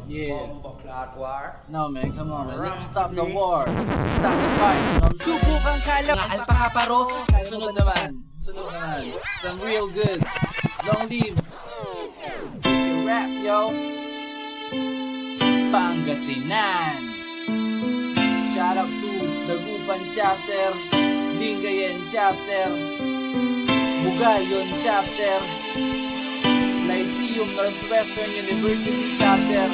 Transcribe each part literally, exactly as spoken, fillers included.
Yeah. Blood war. No man, come on man. Let's stop the war. Let's stop the fight. You know what I'm saying? Subukang kalap Mga alpaka paro. Sunod naman. Sunod naman. Some real good. Long live. Fucking rap, yo. Pangasinan. Shoutouts to Dagupan chapter, Lingayen chapter, Bugalyon chapter, Lyceum Northwestern University chapter,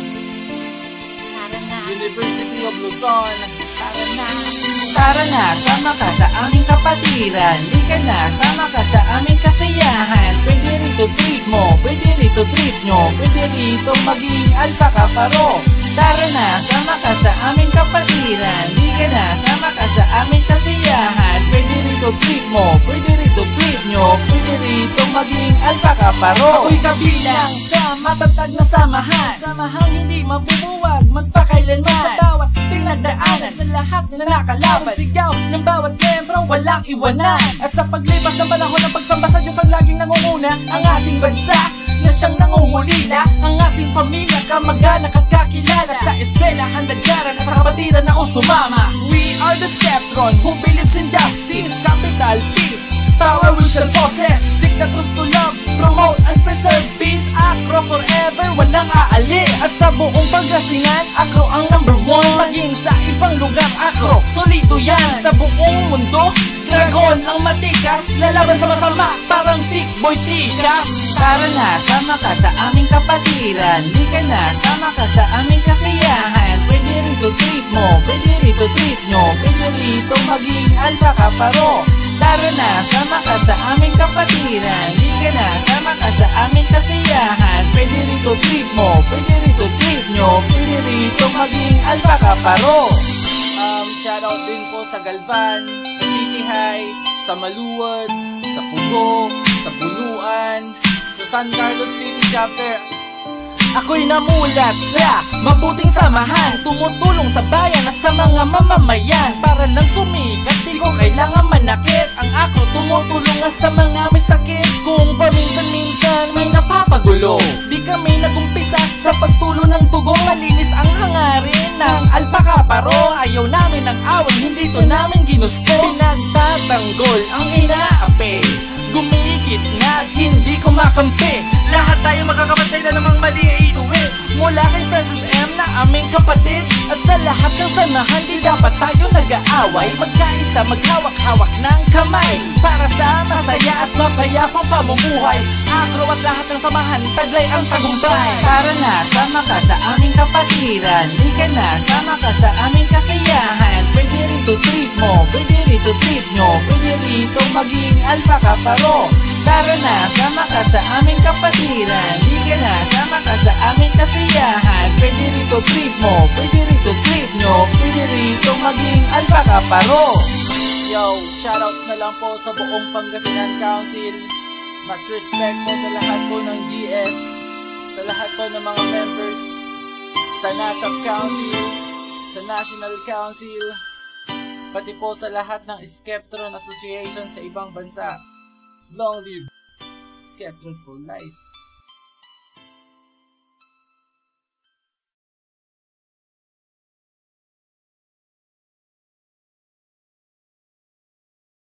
University of Luzon. Tara na, tara na, sama ka sa aming kapatiran. Lika na, sama ka sa aming kasiyahan. Pwede rito trip mo, pwede rito trip nyo, pwede rito maging alpaka paro. Tara na, sama ka sa aming kapatiran. Lika na, sama ka sa aming kasiyahan. Pwede rito trip mo, pwede rito trip nyo, pwede rito maging alpaka paro. Ako'y kabilang sa matatag na samahan, samahang hindi mabubuwag magpakailanman. Sa bawat pinagdaanan, sa lahat na nakalaban, sigaw ng bawat membro walang iwanan. At sa paglipas ng panahon ng pagsamba sa Diyos ang laging nangunguna, ang ating bansa na siyang nangungulila, ang ating pamilya, kamag-anak at kakilala. Sa eskwelahan, nag-aral at sa kapatiran ako sumama. We are the Skeptron who believes in justice. Capital P, power we shall possess. Seek the truth to love, promote and preserve peace. Acro forever, walang aalis. At sa buong Pangasinan, Acro ang number one. Maging sa ibang lugar, Acro, solito yan. Sa buong mundo, Dragon ang matikas, lalaban sa masama, parang tikboy tikas. Tara na, sama ka sa aming kapatiran. Lika na, sama ka sa aming kasiyahan. Pwede rito trip mo, pwede rito trip nyo, pwede rito maging alpaka paro. Tara na, sama ka sa aming kapatiran. Lika na, sama ka sa aming kasiyahan. Pwede rito trip mo, pwede rito trip nyo, pwede rito maging alpaka paro. Um, shoutout din po sa Galvan, sa City High, sa Maluwad, sa Pugo, sa Bunuan, sa San Carlos City Chapter. Ako'y namulat sa mabuting samahan, tumutulong sa bayan at sa mga mamamayan. Para lang sumikat, di ko kailangan manakit. Ang Acro tumutulong nga sa mga may sakit. Kung paminsan-minsan may napapagulo, di kami nagumpisa sa pagtulo ng tugong. Malinis ang hangarin ng alpaka paro. Ayaw namin ng away, hindi to namin ginusto. Pinagtatanggol ang inaapi, gumigit na hindi kumakampi. Lahat tayo magkakapatay na namang mali ay ituwid. Mula kay Francis M na aming kapatid, at sa lahat ng sanahan, di dapat tayo nag-aaway. Magkaisa, maghawak-hawak ng kamay, para sa masaya at mapayapang pamumuhay. Acro at lahat ng samahan, taglay ang tagumpay. Tara na, sama ka sa aming kapatiran. Lika na, sama ka sa aming kasiyahan. Pwede rito trip mo, pwede rito trip nyo, pwede rito maging alpaka paro. Tara na, sama ka sa aming kapatiran. Lika na, sama ka sa aming kasiyahan. Pwede rito trip mo, pwede rito trip nyo, pwede rito maging alpaka paro. Yo, shoutouts na lang po sa buong Pangasinan Council. Much respect po sa lahat po ng G S, sa lahat po ng mga members, sa NASAP Council, sa National Council, pati po sa lahat ng Skeptron Association sa ibang bansa. Long live Skeptron for life.